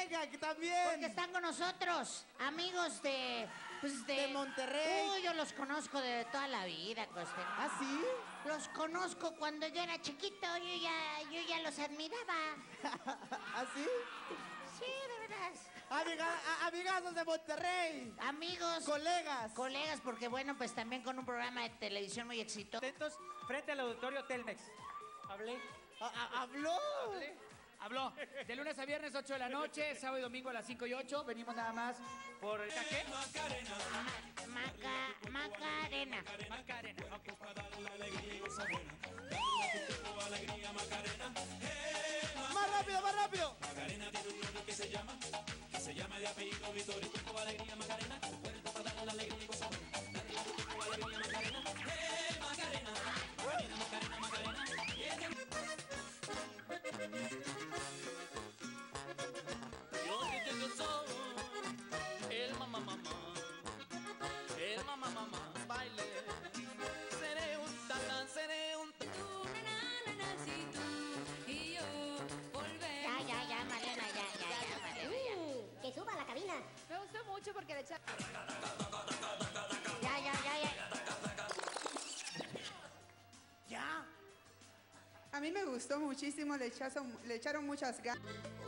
venga, que también. Porque están con nosotros, amigos de... Pues De Monterrey. Uy, yo los conozco de toda la vida, Costeño. ¿Ah, sí? Los conozco cuando yo era chiquito, yo ya los admiraba. ¿Ah, sí? Sí, de veras. Amigazos de Monterrey. Amigos. Colegas. Colegas, porque bueno, pues también con un programa de televisión muy exitoso. Atentos frente al auditorio Telmex. Hablé. ¿Habló? Habló. De lunes a viernes, 8 de la noche, sábado y domingo a las 5 y 8. Venimos nada más por... ¿Qué? Macarena. Macarena. Ok. ¡Más rápido, más rápido! Macarena tiene un nombre que se llama de apellido Vittorio. Tu cuerpo alegría Macarena, tu cuerpo para darle la alegría y gozar. Dale tu cuerpo alegría Macarena, Macarena, Macarena, Macarena, Macarena. Yo soy el mamá, baile. Seré un talán, seré un Si tú y yo volvemos. Ya, Mariana, ya, Mariana, Que suba a la cabina. Me gustó mucho porque le echaron. ya. ¿Ya? A mí me gustó muchísimo, le echaron muchas ganas.